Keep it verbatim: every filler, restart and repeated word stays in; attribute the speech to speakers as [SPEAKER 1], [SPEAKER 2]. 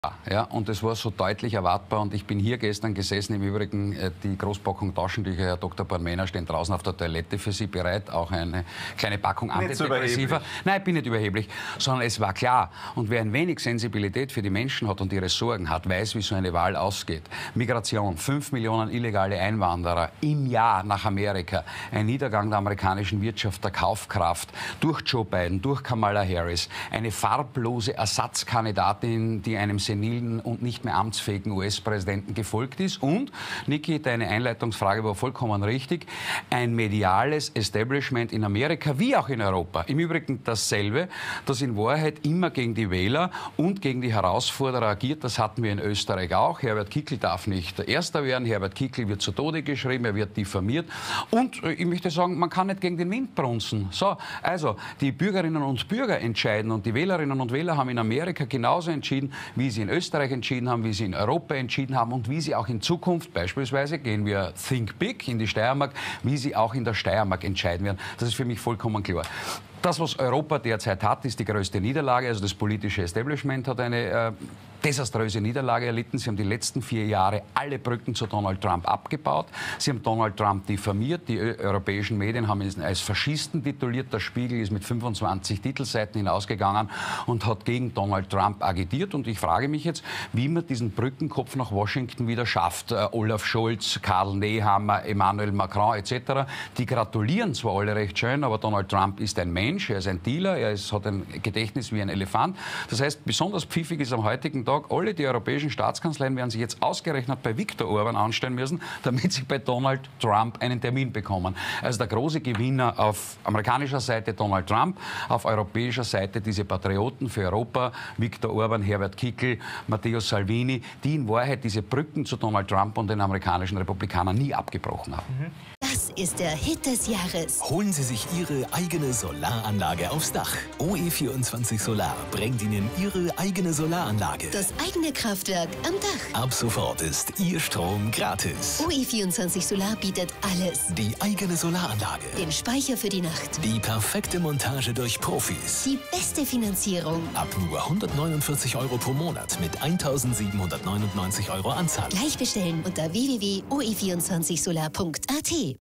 [SPEAKER 1] Ja, und das war so deutlich erwartbar und ich bin hier gestern gesessen. Im Übrigen, äh, die Großpackung Taschentücher, Herr Doktor Bornmänner, stehen draußen auf der Toilette für Sie bereit. Auch eine kleine Packung Antidepressiva. Nein, ich bin nicht überheblich, sondern es war klar. Und wer ein wenig Sensibilität für die Menschen hat und ihre Sorgen hat, weiß, wie so eine Wahl ausgeht. Migration, fünf Millionen illegale Einwanderer im Jahr nach Amerika, ein Niedergang der amerikanischen Wirtschaft, der Kaufkraft, durch Joe Biden, durch Kamala Harris, eine farblose Ersatzkandidatin, die einem senilen und nicht mehr amtsfähigen U S-Präsidenten gefolgt ist. Und, Niki, deine Einleitungsfrage war vollkommen richtig, ein mediales Establishment in Amerika wie auch in Europa. Im Übrigen dasselbe, das in Wahrheit immer gegen die Wähler und gegen die Herausforderer agiert. Das hatten wir in Österreich auch. Herbert Kickl darf nicht Erster werden. Herbert Kickl wird zu Tode geschrieben, er wird diffamiert. Und ich möchte sagen, man kann nicht gegen den Wind brunzen. So, also, die Bürgerinnen und Bürger entscheiden und die Wählerinnen und Wähler haben in Amerika genauso entschieden, wie sie in Österreich entschieden haben, wie sie in Europa entschieden haben und wie sie auch in Zukunft, beispielsweise gehen wir Think Big in die Steiermark, wie sie auch in der Steiermark entscheiden werden. Das ist für mich vollkommen klar. Das, was Europa derzeit hat, ist die größte Niederlage. Also das politische Establishment hat eine äh, desaströse Niederlage erlitten. Sie haben die letzten vier Jahre alle Brücken zu Donald Trump abgebaut. Sie haben Donald Trump diffamiert. Die europäischen Medien haben ihn als Faschisten tituliert. Der Spiegel ist mit fünfundzwanzig Titelseiten hinausgegangen und hat gegen Donald Trump agitiert. Und ich frage mich jetzt, wie man diesen Brückenkopf nach Washington wieder schafft. Äh, Olaf Scholz, Karl Nehammer, Emmanuel Macron et cetera. Die gratulieren zwar alle recht schön, aber Donald Trump ist ein Mensch. Er ist ein Dealer, er ist, hat ein Gedächtnis wie ein Elefant. Das heißt, besonders pfiffig ist am heutigen Tag, alle die europäischen Staatskanzleien werden sich jetzt ausgerechnet bei Viktor Orban anstellen müssen, damit sie bei Donald Trump einen Termin bekommen. Also der große Gewinner auf amerikanischer Seite Donald Trump, auf europäischer Seite diese Patrioten für Europa, Viktor Orban, Herbert Kickl, Matteo Salvini, die in Wahrheit diese Brücken zu Donald Trump und den amerikanischen Republikanern nie abgebrochen haben.
[SPEAKER 2] Mhm.
[SPEAKER 3] Das ist der Hit des Jahres.
[SPEAKER 2] Holen Sie sich Ihre eigene Solaranlage aufs Dach. O E vierundzwanzig Solar bringt Ihnen Ihre eigene Solaranlage.
[SPEAKER 3] Das eigene Kraftwerk am Dach.
[SPEAKER 2] Ab sofort ist Ihr Strom gratis.
[SPEAKER 3] O E vierundzwanzig Solar bietet alles.
[SPEAKER 2] Die eigene Solaranlage.
[SPEAKER 3] Den Speicher für die Nacht.
[SPEAKER 2] Die perfekte Montage durch Profis.
[SPEAKER 3] Die beste Finanzierung.
[SPEAKER 2] Ab nur hundertneunundvierzig Euro pro Monat mit eintausendsiebenhundertneunundneunzig Euro Anzahlung.
[SPEAKER 3] Gleich bestellen unter w w w punkt o e vierundzwanzig solar punkt a t.